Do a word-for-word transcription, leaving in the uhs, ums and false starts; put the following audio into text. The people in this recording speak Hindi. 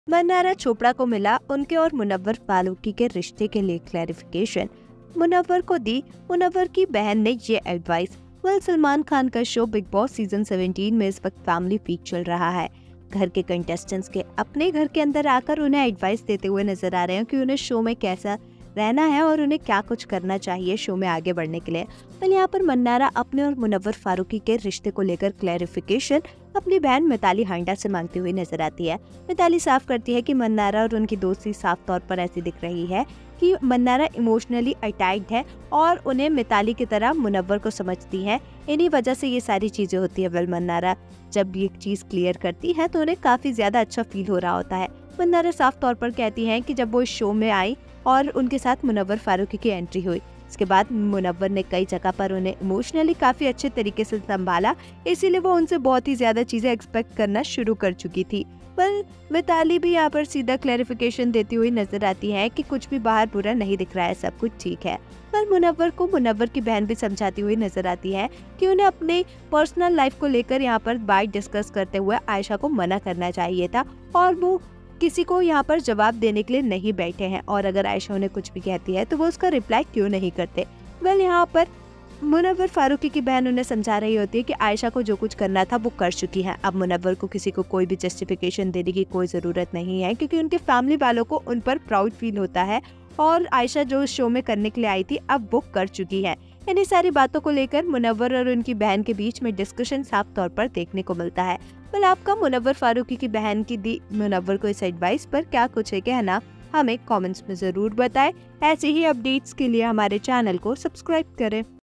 मन्नारा चोपड़ा को मिला उनके और मुनव्वर फारूकी के रिश्ते के लिए क्लैरिफिकेशन। मुनव्वर को दी मुनव्वर की बहन ने ये एडवाइस। वेल, सलमान खान का शो बिग बॉस सीजन सत्रह में इस वक्त फैमिली फीक चल रहा है। घर के कंटेस्टेंट्स के अपने घर के अंदर आकर उन्हें एडवाइस देते हुए नजर आ रहे हैं कि उन्हें शो में कैसा रहना है और उन्हें क्या कुछ करना चाहिए शो में आगे बढ़ने के लिए। पर यहाँ पर मन्नारा अपने और मुनव्वर फारूकी के रिश्ते को लेकर क्लैरिफिकेशन अपनी बहन मिताली हांडा से मांगती हुई नजर आती है। मिताली साफ करती है कि मन्नारा और उनकी दोस्ती साफ तौर पर ऐसी दिख रही है कि मन्नारा इमोशनली अटैच्ड है और उन्हें मिताली की तरह मुनव्वर को समझती है। इन्हीं वजह से ये सारी चीजें होती है। वेल, मन्नारा जब ये चीज क्लियर करती है तो उन्हें काफी ज्यादा अच्छा फील हो रहा होता है। मन्नारा साफ तौर पर कहती है कि जब वो इस शो में आई और उनके साथ मुनव्वर फारूकी की एंट्री हुई, इसके बाद मुनव्वर ने कई जगह पर उन्हें इमोशनली काफी अच्छे तरीके से संभाला, इसीलिए वो उनसे बहुत ही ज्यादा चीजें एक्सपेक्ट करना शुरू कर चुकी थी। पर मिताली भी यहाँ पर सीधा क्लैरिफिकेशन देती हुई नजर आती है कि कुछ भी बाहर बुरा नहीं दिख रहा है, सब कुछ ठीक है। पर मुनव्वर को मुनव्वर की बहन भी समझाती हुई नजर आती है कि उन्हें अपने पर्सनल लाइफ को लेकर यहाँ पर बात डिस्कस करते हुए आयशा को मना करना चाहिए था और वो किसी को यहाँ पर जवाब देने के लिए नहीं बैठे हैं। और अगर आयशा उन्हें कुछ भी कहती है तो वो उसका रिप्लाई क्यों नहीं करते। वेल, यहाँ पर मुनव्वर फारूकी की बहन उन्हें समझा रही होती है कि आयशा को जो कुछ करना था वो कर चुकी है। अब मुनव्वर को किसी को कोई भी जस्टिफिकेशन देने की कोई ज़रूरत नहीं है, क्योंकि उनके फैमिली वालों को उन पर प्राउड फील होता है और आयशा जो शो में करने के लिए आई थी अब वो कर चुकी है। इन्हीं सारी बातों को लेकर मुनव्वर और उनकी बहन के बीच में डिस्कशन साफ तौर पर देखने को मिलता है। वेल, आपका मुनव्वर फारूकी की बहन की दी मुनव्वर को इस एडवाइस पर क्या कुछ है कहना, हमें कमेंट्स में जरूर बताएं। ऐसे ही अपडेट्स के लिए हमारे चैनल को सब्सक्राइब करें।